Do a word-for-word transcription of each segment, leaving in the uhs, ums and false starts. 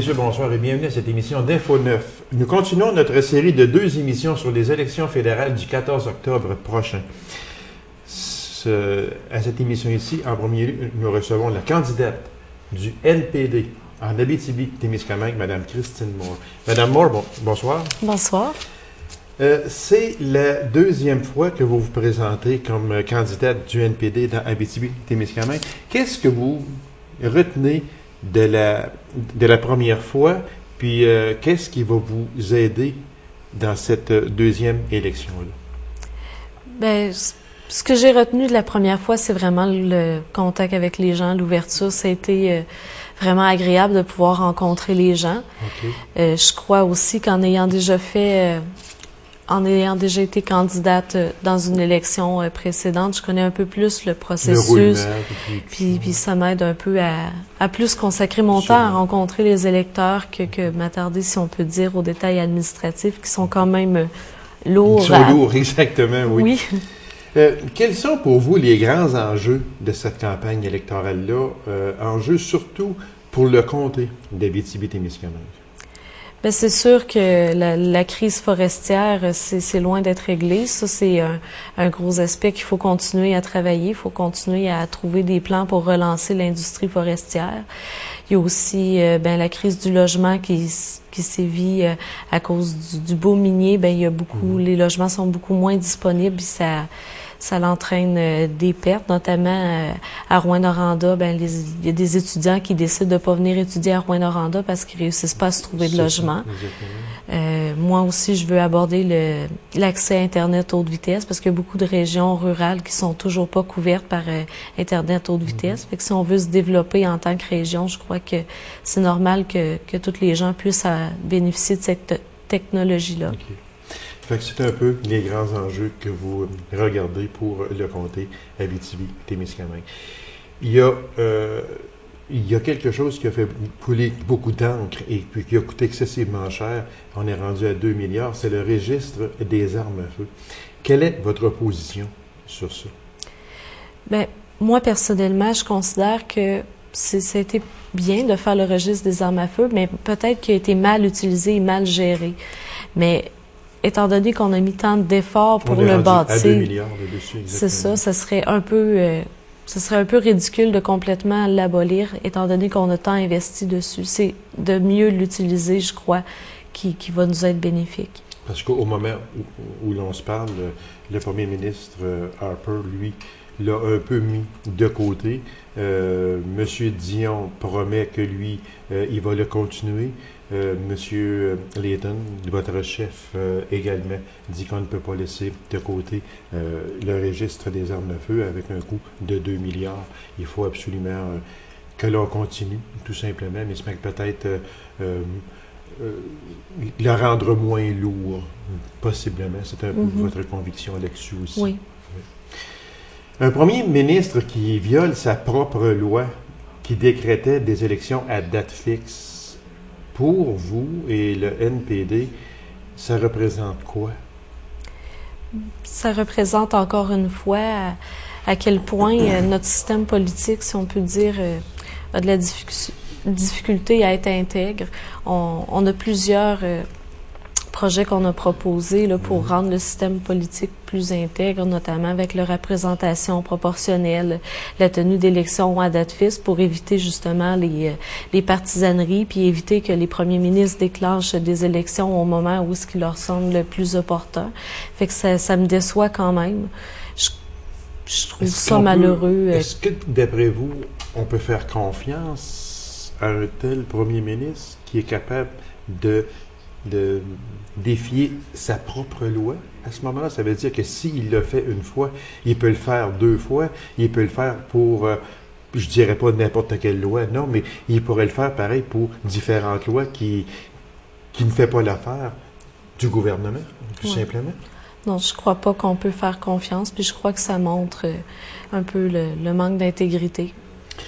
messieurs, bonsoir et bienvenue à cette émission d'Info neuf. Nous continuons notre série de deux émissions sur les élections fédérales du quatorze octobre prochain. Ce, à cette émission ici, en premier lieu, nous recevons la candidate du N P D en Abitibi-Témiscamingue, Mme Christine Moore. Madame Moore, bon, bonsoir. Bonsoir. Euh, C'est la deuxième fois que vous vous présentez comme candidate du N P D dans Abitibi-Témiscamingue. Qu'est-ce que vous retenez de la, de la première fois, puis euh, qu'est-ce qui va vous aider dans cette deuxième élection-là? Bien, ce que j'ai retenu de la première fois, c'est vraiment le contact avec les gens, l'ouverture. Ça a été euh, vraiment agréable de pouvoir rencontrer les gens. Okay. Euh, je crois aussi qu'en ayant déjà fait... Euh, En ayant déjà été candidate dans une élection précédente, je connais un peu plus le processus, le roulement, puis, puis, puis ça m'aide un peu à, à plus consacrer mon temps à rencontrer les électeurs que, que m'attarder, si on peut dire, aux détails administratifs qui sont quand même lourds. Ils sont à... lourds, exactement, oui. Oui. Euh, quels sont pour vous les grands enjeux de cette campagne électorale-là, euh, enjeux surtout pour le comté d'Abitibi-Témiscamingue? Bien, c'est sûr que la, la crise forestière, c'est loin d'être réglé. Ça, c'est un, un gros aspect qu'il faut continuer à travailler. Il faut continuer à trouver des plans pour relancer l'industrie forestière. Il y a aussi euh, ben, la crise du logement qui, qui sévit euh, à cause du, du beau minier. Ben, il y a beaucoup, mmh. les logements sont beaucoup moins disponibles. Puis ça, ça l'entraîne euh, des pertes, notamment euh, à Rouyn-Noranda. Ben, les, il y a des étudiants qui décident de pas venir étudier à Rouyn-Noranda parce qu'ils réussissent pas à se trouver de logement. Euh, moi aussi, je veux aborder le l'accès à Internet haute vitesse parce qu'il y a beaucoup de régions rurales qui sont toujours pas couvertes par euh, Internet haute vitesse. Mm-hmm. Fait que si on veut se développer en tant que région, je crois que c'est normal que, que tous les gens puissent à, bénéficier de cette technologie-là. Okay. Fait que c'est un peu les grands enjeux que vous regardez pour le comté Abitibi-Témiscamingue. Il y a, euh, il y a quelque chose qui a fait couler beaucoup d'encre et puis qui a coûté excessivement cher. On est rendu à deux milliards. C'est le registre des armes à feu. Quelle est votre position sur ça? Bien, moi, personnellement, je considère que c'était bien de faire le registre des armes à feu, mais peut-être qu'il a été mal utilisé et mal géré. Mais étant donné qu'on a mis tant d'efforts pour le bâtir, à deux milliards dessus, c'est ça, ça serait un peu, euh, ce serait un peu ridicule de complètement l'abolir, étant donné qu'on a tant investi dessus. C'est de mieux l'utiliser, je crois, qui, qui va nous être bénéfique. Parce qu'au moment où, où l'on se parle, le, le premier ministre euh, Harper, lui, l'a un peu mis de côté. Euh, Monsieur Dion promet que lui, euh, il va le continuer. Euh, Monsieur Layton, votre chef, euh, également, dit qu'on ne peut pas laisser de côté euh, le registre des armes à feu avec un coût de deux milliards. Il faut absolument euh, que l'on continue, tout simplement, mais c'est peut-être euh, euh, euh, le rendre moins lourd, possiblement. C'est un peu mm-hmm. votre conviction là-dessus aussi. Oui. Un premier ministre qui viole sa propre loi, qui décrétait des élections à date fixe, pour vous et le N P D, ça représente quoi? Ça représente encore une fois à, à quel point euh, notre système politique, si on peut dire, euh, a de la difficulté, difficulté à être intègre. On, on a plusieurs euh, projets qu'on a proposés là, pour rendre le système politique plus intègre, notamment avec la représentation proportionnelle, la tenue d'élections à date fixe pour éviter justement les, les partisaneries, puis éviter que les premiers ministres déclenchent des élections au moment où ce qui leur semble le plus opportun. Fait que ça, ça me déçoit quand même. Je, je trouve ça malheureux. Est-ce que, d'après vous, on peut faire confiance à un tel premier ministre qui est capable de de défier sa propre loi? À ce moment-là, ça veut dire que s'il le fait une fois, il peut le faire deux fois, il peut le faire pour, euh, je dirais pas n'importe quelle loi, non, mais il pourrait le faire pareil pour différentes lois qui, qui ne fait pas l'affaire du gouvernement, tout ouais. simplement. Non, je crois pas qu'on peut faire confiance, puis je crois que ça montre un peu le, le manque d'intégrité.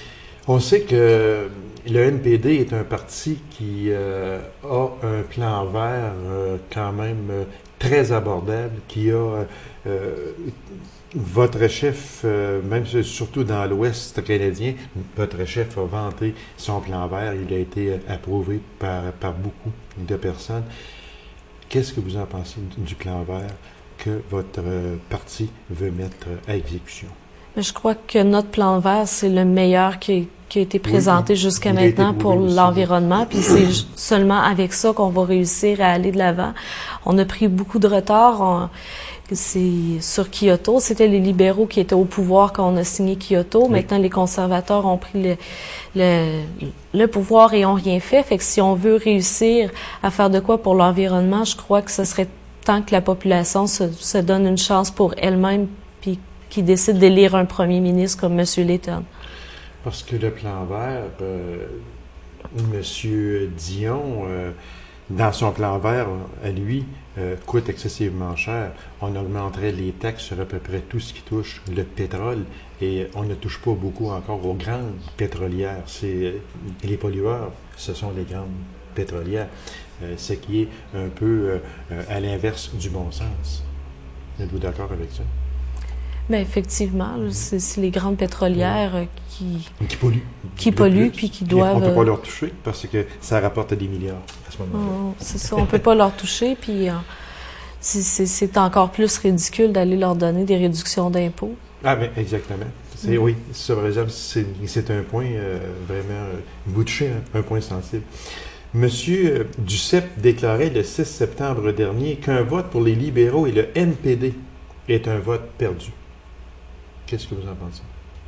On sait que le N P D est un parti qui euh, a un plan vert euh, quand même euh, très abordable, qui a euh, votre chef, euh, même surtout dans l'Ouest canadien, votre chef a vanté son plan vert. Il a été approuvé par, par beaucoup de personnes. Qu'est-ce que vous en pensez du plan vert que votre euh, parti veut mettre à exécution? Mais je crois que notre plan vert, c'est le meilleur qui, qui a été présenté oui, jusqu'à maintenant pour l'environnement. Puis c'est seulement avec ça qu'on va réussir à aller de l'avant. On a pris beaucoup de retard. On, c'est sur Kyoto. C'était les libéraux qui étaient au pouvoir quand on a signé Kyoto. Oui. Maintenant, les conservateurs ont pris le, le, le pouvoir et ont rien fait. Fait que si on veut réussir à faire de quoi pour l'environnement, je crois que ce serait temps que la population se, se donne une chance pour elle-même puis qui décide d'élire un premier ministre comme M. Layton. Parce que le plan vert, euh, M. Dion, euh, dans son plan vert, à lui, euh, coûte excessivement cher. On augmenterait les taxes sur à peu près tout ce qui touche le pétrole et on ne touche pas beaucoup encore aux grandes pétrolières. C'est, les pollueurs, ce sont les grandes pétrolières, euh, ce qui est un peu euh, à l'inverse du bon sens. Êtes-vous d'accord avec ça? Bien, effectivement, c'est, c'est les grandes pétrolières oui. qui, qui polluent. Qui polluent, puis qui doivent... On ne peut pas leur toucher parce que ça rapporte des milliards à ce moment-là. Oh, c'est ça, on ne peut pas leur toucher, puis euh, c'est, c'est, c'est encore plus ridicule d'aller leur donner des réductions d'impôts. Ah, bien, exactement. C'est, mm. Oui, ça, par exemple, c'est, c'est un point euh, vraiment... Euh, vous touchez un, un point sensible. Monsieur Duceppe déclarait le six septembre dernier qu'un vote pour les libéraux et le N P D est un vote perdu. Qu'est-ce que vous en pensez?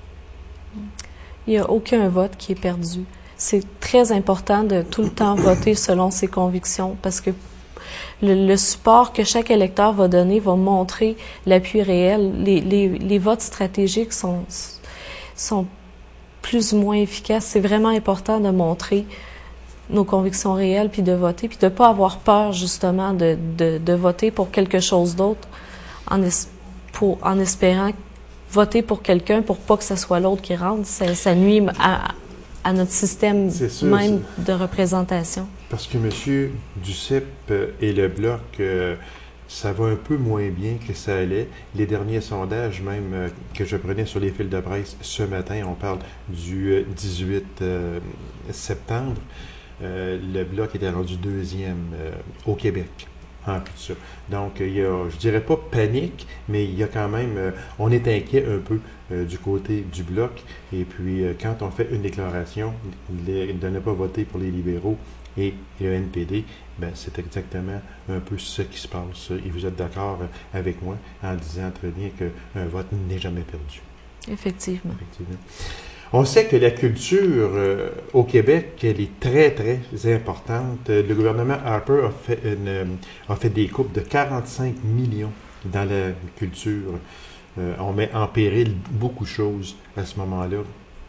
Il n'y a aucun vote qui est perdu. C'est très important de tout le temps voter selon ses convictions parce que le, le support que chaque électeur va donner va montrer l'appui réel. Les, les, les votes stratégiques sont, sont plus ou moins efficaces. C'est vraiment important de montrer nos convictions réelles puis de voter, puis de ne pas avoir peur justement de, de, de voter pour quelque chose d'autre en, es, pour, en espérant voter pour quelqu'un pour pas que ce soit l'autre qui rentre, ça, ça nuit à, à notre système sûr, même de représentation. Parce que M. Duceppe et le Bloc, euh, ça va un peu moins bien que ça allait. Les derniers sondages, même euh, que je prenais sur les fils de presse ce matin, on parle du dix-huit euh, septembre, euh, le Bloc était rendu deuxième euh, au Québec. En plus de ça. Donc, il y a, je dirais pas panique, mais il y a quand même, euh, on est inquiet un peu euh, du côté du Bloc. Et puis, euh, quand on fait une déclaration les, de ne pas voter pour les libéraux et le N P D, ben, c'est exactement un peu ce qui se passe. Et vous êtes d'accord avec moi en disant très bien qu'un vote n'est jamais perdu. Effectivement. Effectivement. On sait que la culture euh, au Québec, elle est très, très importante. Le gouvernement Harper a fait, une, a fait des coupes de quarante-cinq millions dans la culture. Euh, on met en péril beaucoup de choses à ce moment-là.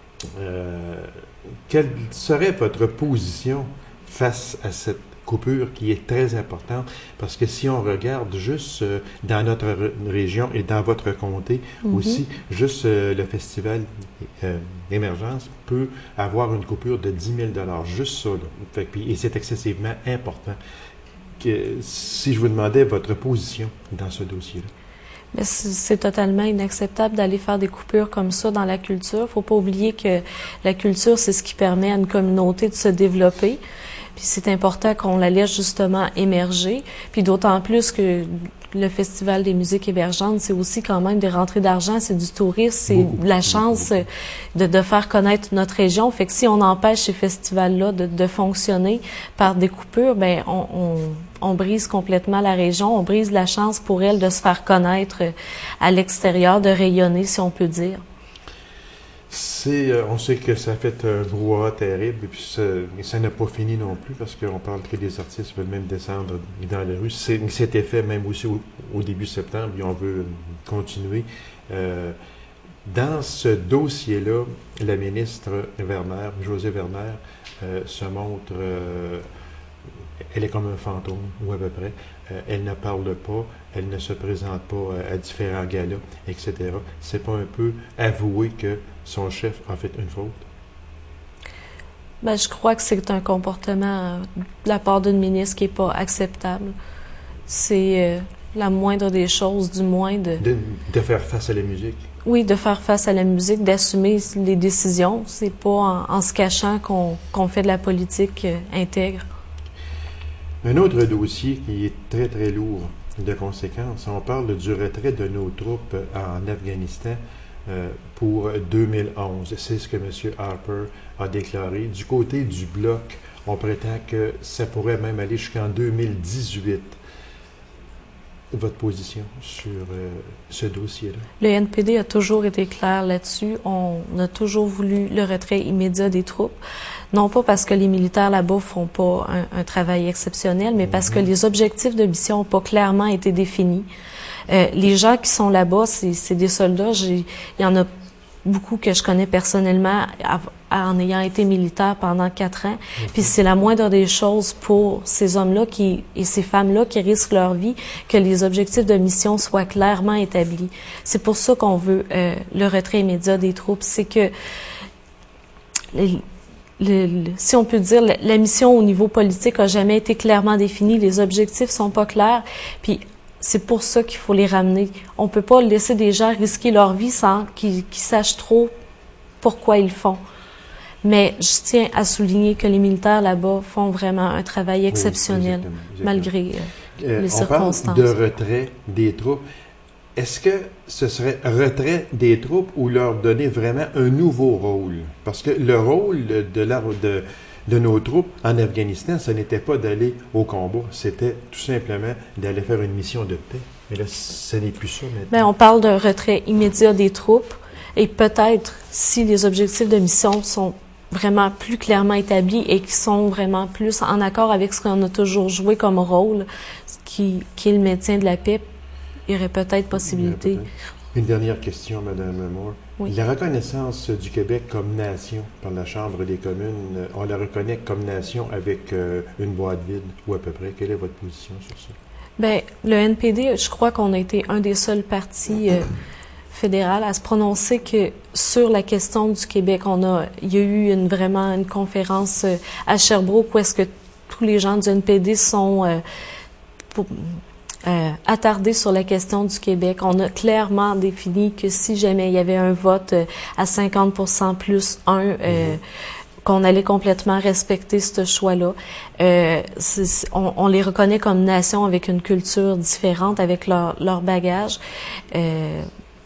Euh, quelle serait votre position face à cette coupure qui est très importante? Parce que si on regarde juste euh, dans notre r- région et dans votre comté mm-hmm. aussi, juste euh, le festival euh, Émergence peut avoir une coupure de dix mille dollars, juste ça. Là. Fait, puis, et c'est excessivement important. Que, si je vous demandais votre position dans ce dossier-là. Mais c'est, c'est totalement inacceptable d'aller faire des coupures comme ça dans la culture. Il ne faut pas oublier que la culture, c'est ce qui permet à une communauté de se développer. Puis c'est important qu'on la laisse justement émerger. Puis d'autant plus que le Festival des musiques émergentes, c'est aussi quand même des rentrées d'argent, c'est du tourisme, c'est beaucoup, de la chance beaucoup. De, de faire connaître notre région. Fait que si on empêche ces festivals-là de, de fonctionner par des coupures, ben on, on, on brise complètement la région, on brise la chance pour elle de se faire connaître à l'extérieur, de rayonner, si on peut dire. C'est, euh, on sait que ça a fait un brouhaha terrible, et puis ça, ça n'a pas fini non plus, parce qu'on parle que les artistes veulent même descendre dans les rues. C'est, c'était fait même aussi au, au début septembre, et on veut continuer. Euh, dans ce dossier-là, la ministre Werner, Josée Werner, euh, se montre, euh, elle est comme un fantôme, ou à peu près. Euh, elle ne parle pas, elle ne se présente pas à, à différents galas, et cetera. C'est pas un peu avouer que son chef a fait une faute? Ben, je crois que c'est un comportement de la part d'une ministre qui n'est pas acceptable. C'est euh, la moindre des choses, du moins de... de... De faire face à la musique. Oui, de faire face à la musique, d'assumer les décisions. C'est pas en, en se cachant qu'on qu'on fait de la politique euh, intègre. Un autre dossier qui est très, très lourd de conséquences, on parle du retrait de nos troupes en Afghanistan euh, pour deux mille onze. C'est ce que M. Harper a déclaré. Du côté du Bloc, on prétend que ça pourrait même aller jusqu'en deux mille dix-huit. Votre position sur euh, ce dossier-là? Le N P D a toujours été clair là-dessus. On a toujours voulu le retrait immédiat des troupes. Non pas parce que les militaires là-bas font pas un, un travail exceptionnel, mais parce que les objectifs de mission n'ont pas clairement été définis. Euh, les gens qui sont là-bas, c'est des soldats. Il y en a beaucoup que je connais personnellement en ayant été militaire pendant quatre ans. Mm-hmm. Puis c'est la moindre des choses pour ces hommes-là qui et ces femmes-là qui risquent leur vie que les objectifs de mission soient clairement établis. C'est pour ça qu'on veut euh, le retrait immédiat des troupes. C'est que les, Le, le, si on peut dire, la, la mission au niveau politique a jamais été clairement définie, les objectifs sont pas clairs, puis c'est pour ça qu'il faut les ramener. On peut pas laisser des gens risquer leur vie sans qu'ils qu'ils sachent trop pourquoi ils le font. Mais je tiens à souligner que les militaires là-bas font vraiment un travail exceptionnel, oui, exactement, exactement. malgré euh, les on circonstances. On parle de retrait des troupes. Est-ce que ce serait retrait des troupes ou leur donner vraiment un nouveau rôle? Parce que le rôle de, la, de, de nos troupes en Afghanistan, ce n'était pas d'aller au combat, c'était tout simplement d'aller faire une mission de paix. Mais là, ce n'est plus ça maintenant. Bien, on parle d'un retrait immédiat des troupes et peut-être, si les objectifs de mission sont vraiment plus clairement établis et qui sont vraiment plus en accord avec ce qu'on a toujours joué comme rôle, qui, qui est le maintien de la paix, il y aurait peut-être possibilité. Peut Une dernière question, Mme Moore. Oui. La reconnaissance du Québec comme nation par la Chambre des communes, on la reconnaît comme nation avec euh, une boîte vide ou à peu près. Quelle est votre position sur ça? Bien, le N P D, je crois qu'on a été un des seuls partis euh, fédéral à se prononcer que sur la question du Québec, on a, il y a eu une, vraiment une conférence euh, à Sherbrooke où est-ce que tous les gens du N P D sont euh, pour, Euh, attardé sur la question du Québec. On a clairement défini que si jamais il y avait un vote euh, à cinquante pour cent plus un, euh, mm-hmm. qu'on allait complètement respecter ce choix-là. Euh, on, on les reconnaît comme nation avec une culture différente, avec leur, leur bagage. Euh,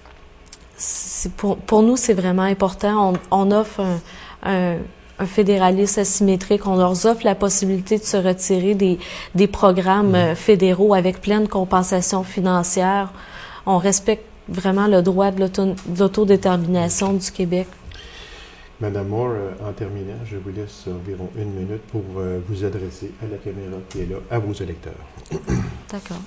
pour, pour nous, c'est vraiment important. On, on offre un, un un fédéralisme asymétrique. On leur offre la possibilité de se retirer des, des programmes mmh. fédéraux avec pleine compensation financière. On respecte vraiment le droit de l'autodétermination du Québec. Madame Moore, en terminant, je vous laisse environ une minute pour vous adresser à la caméra qui est là, à vos électeurs. D'accord.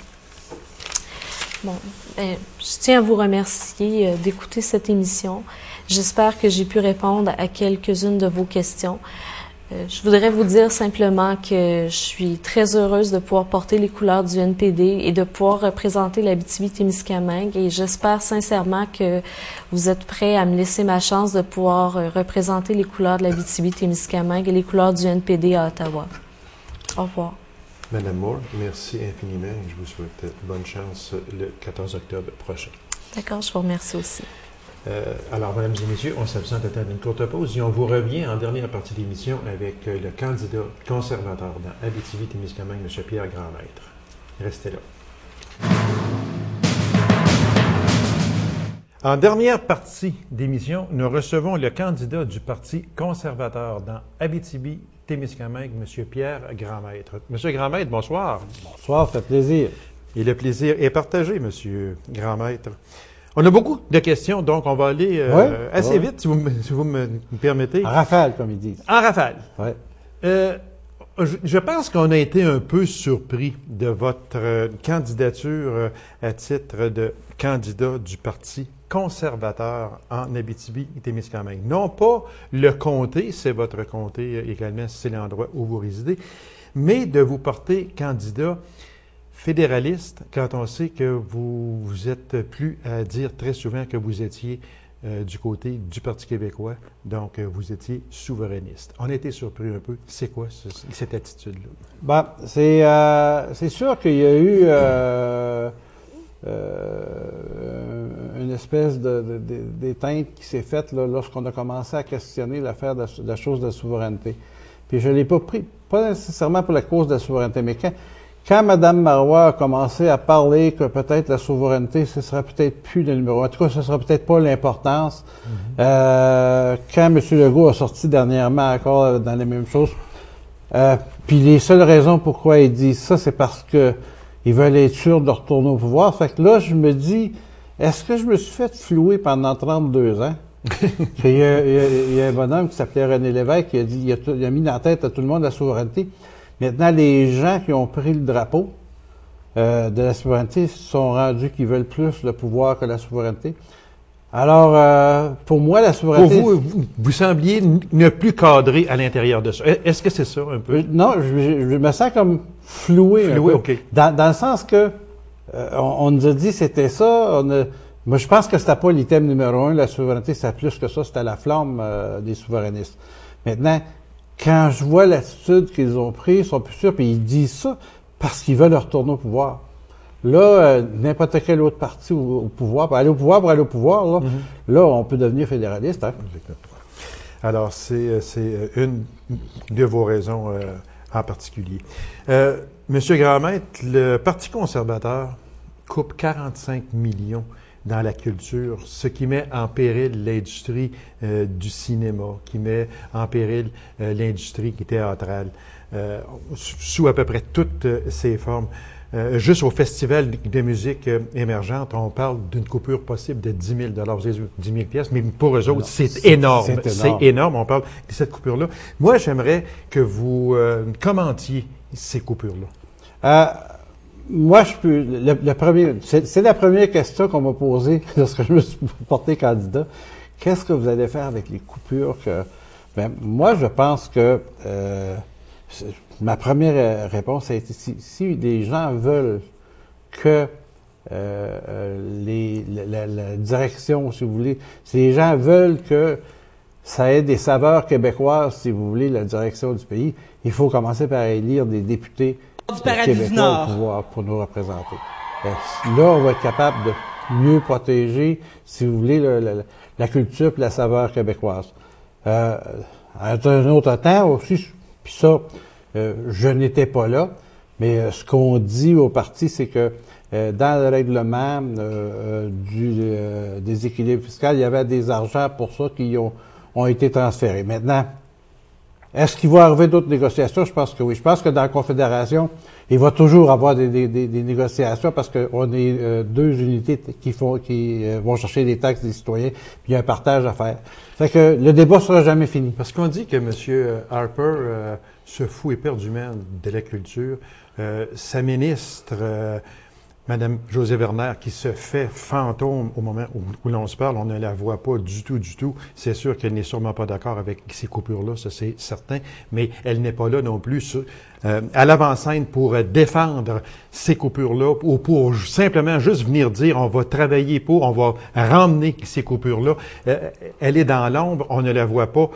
Bon, ben, je tiens à vous remercier euh, d'écouter cette émission. J'espère que j'ai pu répondre à quelques-unes de vos questions. Euh, je voudrais vous dire simplement que je suis très heureuse de pouvoir porter les couleurs du N P D et de pouvoir représenter l'Abitibi-Témiscamingue et j'espère sincèrement que vous êtes prêts à me laisser ma chance de pouvoir euh, représenter les couleurs de l'Abitibi-Témiscamingue et les couleurs du N P D à Ottawa. Au revoir. Madame Moore, merci infiniment. Je vous souhaite bonne chance le quatorze octobre prochain. D'accord, je vous remercie aussi. Euh, alors, mesdames et messieurs, on s'absente à une courte pause et on vous revient en dernière partie de l'émission avec euh, le candidat conservateur dans Abitibi-Témiscamingue, M. Pierre Grandmaître. Restez là. En dernière partie d'émission, nous recevons le candidat du Parti conservateur dans Abitibi-Témiscamingue, M. Pierre Grandmaître. M. Grandmaître, bonsoir. Bonsoir, ça fait plaisir. Et le plaisir est partagé, M. Grandmaître. On a beaucoup de questions, donc on va aller euh, ouais, assez ouais. vite, si vous, si vous me permettez. En rafale, comme ils disent. En rafale. Oui. Euh, je, je pense qu'on a été un peu surpris de votre euh, candidature euh, à titre de candidat du Parti conservateur en Abitibi-Témiscamingue. Non pas le comté, c'est votre comté également, c'est l'endroit où vous résidez, mais de vous porter candidat fédéraliste, quand on sait que vous, vous êtes plus à dire très souvent que vous étiez euh, du côté du Parti québécois, donc euh, vous étiez souverainiste. On a été surpris un peu. C'est quoi ce, cette attitude-là? Ben, c'est euh, c'est sûr qu'il y a eu euh, euh, une espèce de, de, de, d'éteinte qui s'est faite là, lorsqu'on a commencé à questionner l'affaire de, la- de la chose de la souveraineté. Puis je ne l'ai pas pris, pas nécessairement pour la cause de la souveraineté, mais quand, quand Mme Marois a commencé à parler que peut-être la souveraineté, ce sera peut-être plus le numéro un, en tout cas, ce sera peut-être pas l'importance. Mm-hmm. euh, quand M. Legault a sorti dernièrement encore dans les mêmes choses, euh, puis les seules raisons pourquoi il dit ça, c'est parce que ils veulent être sûrs de retourner au pouvoir. Fait que là, je me dis, est-ce que je me suis fait flouer pendant trente-deux ans? il, y a, il, y a, il y a un bonhomme qui s'appelait René Lévesque qui a dit, il a, il a mis dans la tête à tout le monde la souveraineté. Maintenant, les gens qui ont pris le drapeau euh, de la souveraineté se sont rendus qu'ils veulent plus le pouvoir que la souveraineté. Alors, euh, pour moi, la souveraineté... Pour vous, vous, vous sembliez ne plus cadrer à l'intérieur de ça. Est-ce que c'est ça, un peu? Euh, non, je, je, je me sens comme floué. Floué, un peu. OK. Dans, dans le sens que euh, on, on nous a dit c'était ça. On a, moi, je pense que c'était pas l'item numéro un. La souveraineté, c'était plus que ça. C'était la flamme euh, des souverainistes. Maintenant, quand je vois l'attitude qu'ils ont prise, ils sont plus sûrs, puis ils disent ça parce qu'ils veulent retourner au pouvoir. Là, euh, n'importe quel autre parti au, au pouvoir, pour aller au pouvoir, pour aller au pouvoir, là, mm-hmm. là on peut devenir fédéraliste. Hein? Alors, c'est, c'est une de vos raisons euh, en particulier. Euh, Monsieur Grandmaître, le Parti conservateur coupe quarante-cinq millions dans la culture, ce qui met en péril l'industrie euh, du cinéma, qui met en péril euh, l'industrie théâtrale, euh, sous à peu près toutes euh, ses formes. Euh, juste au Festival de musique euh, émergente, on parle d'une coupure possible de dix mille dollars, dix mille pièces, mais pour eux autres, c'est, c'est énorme. C'est énorme. C'est énorme. On parle de cette coupure-là. Moi, j'aimerais que vous euh, commentiez ces coupures-là. Euh, moi, je peux. Le, le premier, c'est, c'est la première question qu'on m'a posée lorsque je me suis porté candidat. Qu'est-ce que vous allez faire avec les coupures que. Ben, moi, je pense que. Euh, ma première réponse a été si, si les gens veulent que euh, les, la, la direction, si vous voulez, si les gens veulent que ça ait des saveurs québécoises, si vous voulez, la direction du pays, il faut commencer par élire des députés du québécois au pouvoir pour nous représenter. Euh, là, on va être capable de mieux protéger, si vous voulez, le, le, la culture et la saveur québécoise. Euh, à un autre temps aussi, puis ça, euh, je n'étais pas là, mais euh, ce qu'on dit au parti, c'est que euh, dans le règlement euh, du euh, déséquilibre fiscal, il y avait des argents pour ça qui ont, ont été transférés. Maintenant, est-ce qu'il va arriver d'autres négociations? Je pense que oui. Je pense que dans la Confédération, il va toujours avoir des, des, des, des négociations parce qu'on est euh, deux unités qui font qui euh, vont chercher des taxes des citoyens, puis il y a un partage à faire. Fait que le débat sera jamais fini. Parce qu'on dit que M. Harper euh, se fout éperdument de la culture. Euh, sa ministre, euh, Mme Josée Werner, qui se fait fantôme au moment où, où l'on se parle, on ne la voit pas du tout, du tout. C'est sûr qu'elle n'est sûrement pas d'accord avec ces coupures-là, ça c'est certain, mais elle n'est pas là non plus sur, euh, à l'avant-scène pour euh, défendre ces coupures-là ou pour simplement juste venir dire on va travailler pour, on va ramener ces coupures-là. Euh, elle est dans l'ombre, on ne la voit pas.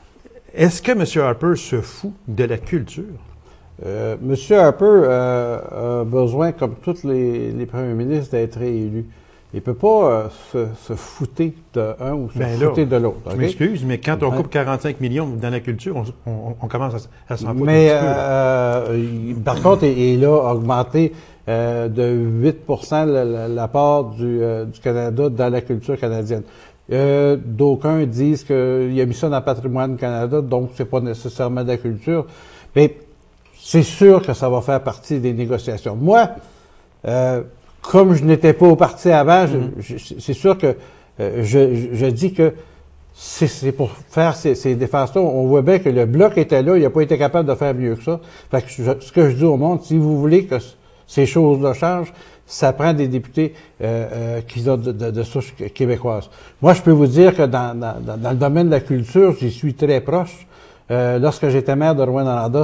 Est-ce que M. Harper se fout de la culture? Euh, M. Harper euh, a besoin, comme tous les, les premiers ministres, d'être réélu. Il ne peut pas euh, se, se fouter de un ou se ben fouter là, de l'autre. Je okay? m'excuse, mais quand on coupe quarante-cinq millions dans la culture, on, on, on commence à, à s'en foutre mais, un petit euh, euh, par contre, il, il a augmenté euh, de huit pour cent la, la, la part du, euh, du Canada dans la culture canadienne. Euh, d'aucuns disent qu'il a mis ça dans le patrimoine Canada, donc c'est pas nécessairement de la culture. Mais c'est sûr que ça va faire partie des négociations. Moi, euh, comme je n'étais pas au parti avant, mm-hmm. je, je, c'est sûr que euh, je, je, je dis que c'est, c'est pour faire ces, ces défenses-là. On voit bien que le Bloc était là, il n'a pas été capable de faire mieux que ça. Fait que je, ce que je dis au monde, si vous voulez que ces choses-là changent, ça prend des députés euh, euh, qui sont de, de, de souche québécoise. Moi, je peux vous dire que dans, dans, dans le domaine de la culture, j'y suis très proche. Euh, lorsque j'étais maire de Rouyn-Noranda,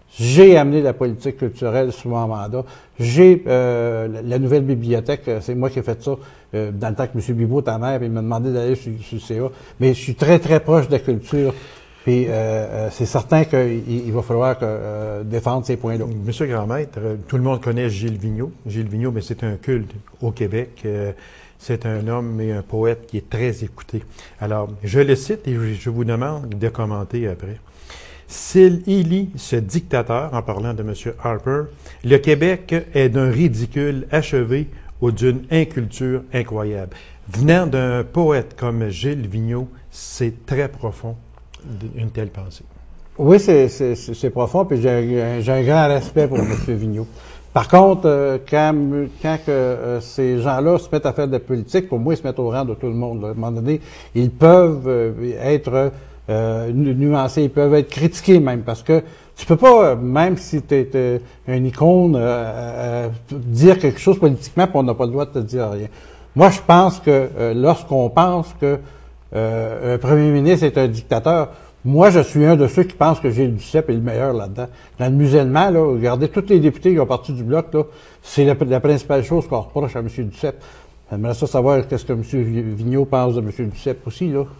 J'ai amené la politique culturelle sous mon mandat. J'ai euh, la, la nouvelle bibliothèque, c'est moi qui ai fait ça euh, dans le temps que M. Bibeau était maire, puis il m'a demandé d'aller sur, sur le C A. Mais je suis très, très proche de la culture. Puis euh, euh, c'est certain qu'il il va falloir que, euh, défendre ces points-là. Monsieur Grandmaître, tout le monde connaît Gilles Vigneault. Gilles Vigneault, mais c'est un culte au Québec. Euh, c'est un homme et un poète qui est très écouté. Alors, je le cite et je vous demande de commenter après. S'il élit ce dictateur, en parlant de M. Harper, le Québec est d'un ridicule achevé ou d'une inculture incroyable. Venant d'un poète comme Gilles Vigneault, c'est très profond une telle pensée. Oui, c'est, c'est, c'est profond, puis j'ai un, j'ai un grand respect pour M. Vigneault. Par contre, euh, quand, quand que, euh, ces gens-là se mettent à faire de la politique, pour moi, ils se mettent au rang de tout le monde. Là. À un moment donné, ils peuvent euh, être euh, nuancés, ils peuvent être critiqués même, parce que tu peux pas, même si tu es euh, une icône, euh, euh, dire quelque chose politiquement, puis on n'a pas le droit de te dire rien. Moi, je pense que euh, lorsqu'on pense que euh, un premier ministre est un dictateur, moi, je suis un de ceux qui pensent que Gilles Duceppe est le meilleur là-dedans. Dans le musellement, là, regardez, tous les députés qui ont parti du Bloc, là, c'est la, la principale chose qu'on reproche à M. Duceppe. J'aimerais ça savoir qu'est-ce que M. Vigneault pense de M. Duceppe aussi, là.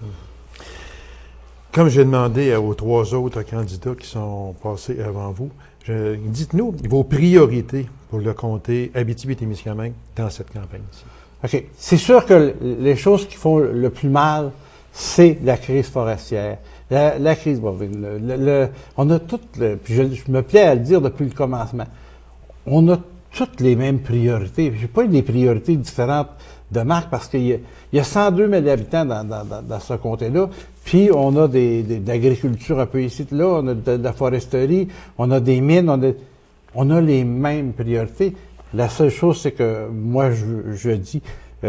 Comme j'ai demandé aux trois autres candidats qui sont passés avant vous, je, dites-nous vos priorités pour le comté Abitibi-Témiscamingue dans cette campagne-ci. OK. C'est sûr que les choses qui font le plus mal, c'est la crise forestière. La, la crise bovine. Le, le, le, on a toutes, le, puis je, je me plais à le dire depuis le commencement, on a toutes les mêmes priorités. J'ai pas eu des priorités différentes de marque parce qu'il y a, il y a cent deux mille habitants dans, dans, dans, dans ce comté-là, puis on a des, des, de l'agriculture un peu ici, là, on a de, de la foresterie, on a des mines, on a, on a les mêmes priorités. La seule chose, c'est que moi, je, je dis,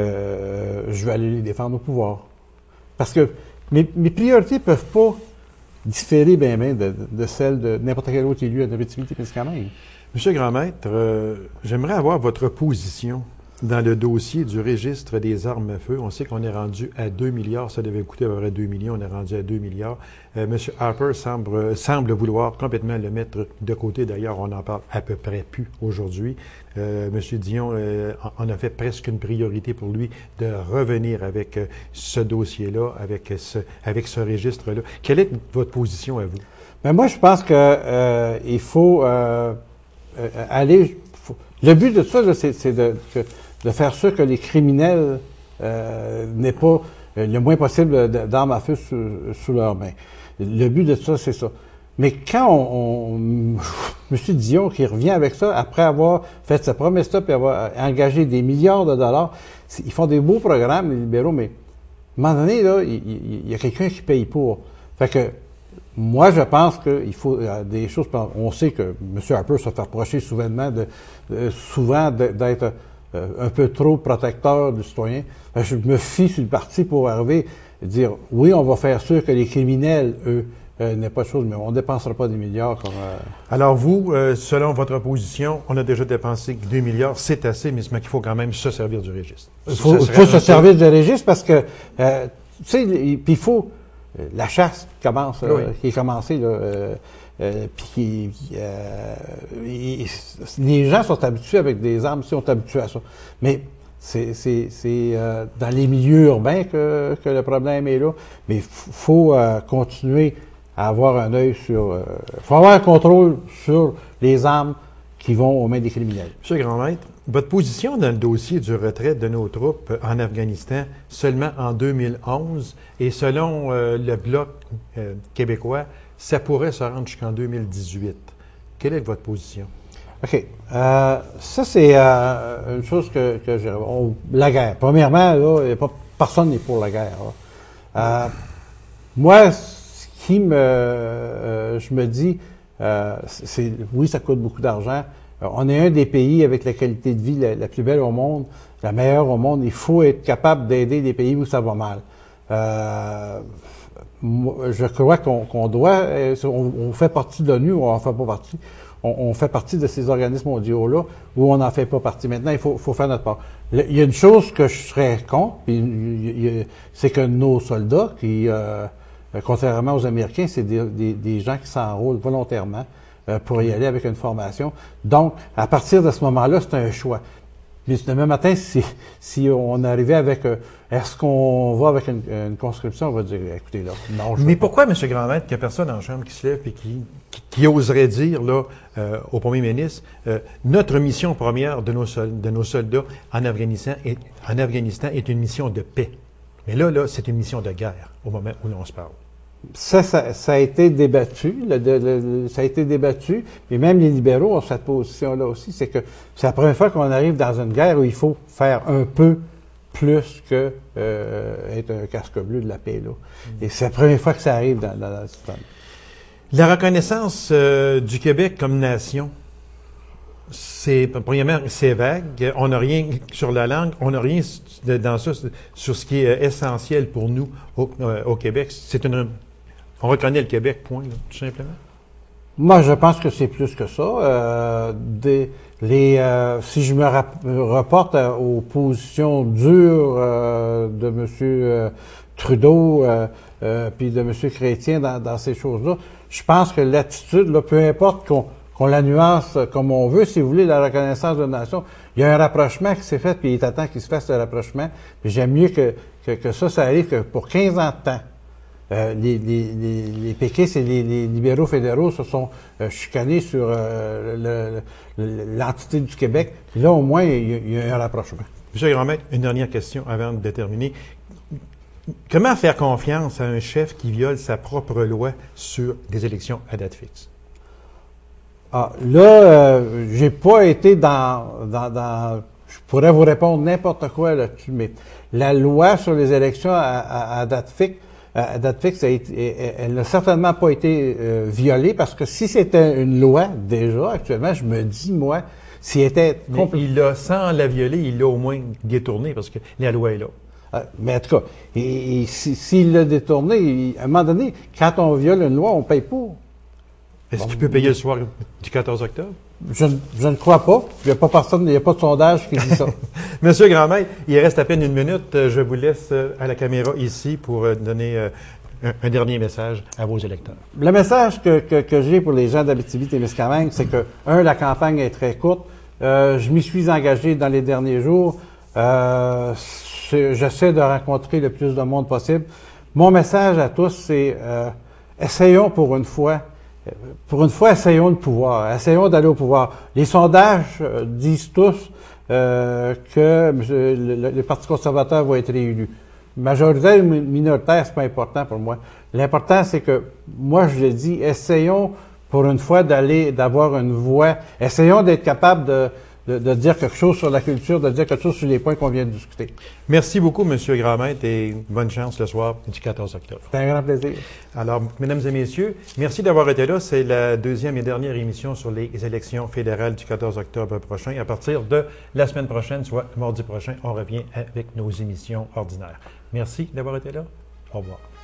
euh, je vais aller les défendre au pouvoir. Parce que mes, mes priorités ne peuvent pas différer bien, bien de, de celles de n'importe quel autre élu à Abitibi-Témiscamingue. Monsieur Grandmaître, euh, j'aimerais avoir votre position dans le dossier du registre des armes à feu. On sait qu'on est rendu à deux milliards, ça devait coûter à peu près deux millions, on est rendu à deux milliards. Euh, M. Harper semble, semble vouloir complètement le mettre de côté. D'ailleurs, on n'en parle à peu près plus aujourd'hui. Euh, M. Dion euh, en a fait presque une priorité pour lui de revenir avec euh, ce dossier-là, avec ce, avec ce registre-là. Quelle est votre position à vous? Ben moi, je pense que euh, il faut euh, aller... Faut, le but de ça, c'est, c'est de, de faire sûr que les criminels euh, n'aient pas euh, le moins possible d'armes à feu sous, sous leurs mains. Le but de ça, c'est ça. Mais quand on, on M. Dion qui revient avec ça, après avoir fait sa promesse-là, puis avoir engagé des milliards de dollars, ils font des beaux programmes, les libéraux, mais à un moment donné, là, il, il, il y a quelqu'un qui paye pour. Fait que moi, je pense qu'il faut euh, des choses. On sait que M. Harper se fait reprocher souvent de, de souvent d'être euh, un peu trop protecteur du citoyen. Je me fie sur le parti pour arriver à dire oui, on va faire sûr que les criminels, eux, euh, n'aient pas de choses, mais on ne dépensera pas des milliards comme. Euh... Alors vous, euh, selon votre position, on a déjà dépensé deux milliards, c'est assez, mais qu'il faut quand même se servir du registre. Il faut, il faut se servir du registre parce que euh, tu sais, puis il faut. La chasse qui commence, oui. euh, qui est commencée, là, euh, euh, puis qui, euh, il, les gens sont habitués avec des armes, ils sont habitués à ça. Mais c'est, c'est, c'est euh, dans les milieux urbains que, que le problème est là. Mais il faut euh, continuer à avoir un œil sur... Il euh, faut avoir un contrôle sur les armes qui vont aux mains des criminels. Monsieur Grandmaître, votre position dans le dossier du retrait de nos troupes en Afghanistan seulement en deux mille onze et selon euh, le Bloc euh, québécois, ça pourrait se rendre jusqu'en deux mille dix-huit. Quelle est votre position? OK. Euh, ça, c'est euh, une chose que, que je... On, la guerre. Premièrement, là, y a pas, personne n'est pour la guerre. Euh, moi, ce qui me... Euh, je me dis... Euh, c'est, oui, ça coûte beaucoup d'argent. Euh, on est un des pays avec la qualité de vie la, la plus belle au monde, la meilleure au monde. Il faut être capable d'aider les pays où ça va mal. Euh, je crois qu'on, qu'on doit... On, on fait partie de l'ONU ou on n'en fait pas partie. On, on fait partie de ces organismes mondiaux-là où on n'en fait pas partie. Maintenant, il faut, faut faire notre part. Le, il y a une chose que je serais contre, puis il y a, c'est que nos soldats qui... Euh, contrairement aux Américains, c'est des, des, des gens qui s'enrôlent volontairement euh, pour y aller avec une formation. Donc, à partir de ce moment-là, c'est un choix. Puis demain matin, si, si on arrivait avec, euh, est-ce qu'on va avec une, une conscription, on va dire, écoutez, là, non, je Mais veux pourquoi, M. Grandmaître, qu'il n'y a personne en chambre qui se lève et qui, qui, qui oserait dire là, euh, au premier ministre, euh, notre mission première de nos, sol- de nos soldats en Afghanistan, est, en Afghanistan est une mission de paix. Mais là, là, c'est une mission de guerre au moment où l'on se parle. Ça, ça, ça a été débattu, le, le, le, ça a été débattu, et même les libéraux ont cette position-là aussi, c'est que c'est la première fois qu'on arrive dans une guerre où il faut faire un peu plus que euh, être un casque bleu de la paix, là. Mm. Et c'est la première fois que ça arrive dans, dans, dans le système. La reconnaissance euh, du Québec comme nation, c'est, premièrement, c'est vague. On n'a rien sur la langue, on n'a rien dans ça, sur ce qui est essentiel pour nous au, euh, au Québec. C'est une, on reconnaît le Québec, point, là, tout simplement. Moi, je pense que c'est plus que ça. Euh, des, les, euh, si je me rap- reporte euh, aux positions dures euh, de M. Euh, Trudeau euh, euh, puis de M. Chrétien dans, dans ces choses-là, je pense que l'attitude, là, peu importe qu'on qu'on la nuance comme on veut, si vous voulez, la reconnaissance de la nation. Il y a un rapprochement qui s'est fait, puis il est à temps qu'il se fasse ce rapprochement. Puis j'aime mieux que, que, que ça, ça arrive que pour quinze ans de temps, euh, les, les, les, les péquistes et les, les libéraux fédéraux se sont euh, chicanés sur euh, le, le, l'entité du Québec. Puis là, au moins, il y a, il y a un rapprochement. M. Grandmaître, une dernière question avant de terminer. Comment faire confiance à un chef qui viole sa propre loi sur des élections à date fixe? Ah, là, euh, j'ai pas été dans, dans, dans... Je pourrais vous répondre n'importe quoi là-dessus, mais la loi sur les élections à, à, à date fixe, à date fixe, elle, elle n'a certainement pas été euh, violée, parce que si c'était une loi, déjà, actuellement, je me dis, moi, s'il était... Mais compl- il l'a, sans la violer, il l'a au moins détournée, parce que la loi est là. Euh, mais en tout cas, et, et, s'il si, l'a détournée, il, à un moment donné, quand on viole une loi, on paye pour. Est-ce qu'il peut payer le soir du quatorze octobre? Je, je ne crois pas. Il n'y a pas personne, il n'y a pas de sondage qui dit ça. Monsieur Grandmaître, il reste à peine une minute. Je vous laisse à la caméra ici pour donner un, un dernier message à vos électeurs. Le message que, que, que j'ai pour les gens d'Abitibi-Témiscamingue, c'est que, un, la campagne est très courte. Euh, je m'y suis engagé dans les derniers jours. Euh, j'essaie de rencontrer le plus de monde possible. Mon message à tous, c'est euh, essayons pour une fois Pour une fois, essayons le pouvoir, essayons d'aller au pouvoir. Les sondages euh, disent tous euh, que le, le, le Parti conservateur va être réélu. Majoritaire ou minoritaire, c'est pas important pour moi. L'important, c'est que, moi, je le dis, essayons pour une fois d'aller, d'avoir une voix. Essayons d'être capable de, de, de dire quelque chose sur la culture, de dire quelque chose sur les points qu'on vient de discuter. Merci beaucoup, M. Grandmaître, et bonne chance le soir du quatorze octobre. C'est un grand plaisir. Alors, mesdames et messieurs, merci d'avoir été là. C'est la deuxième et dernière émission sur les élections fédérales du quatorze octobre prochain. À partir de la semaine prochaine, soit mardi prochain, on revient avec nos émissions ordinaires. Merci d'avoir été là. Au revoir.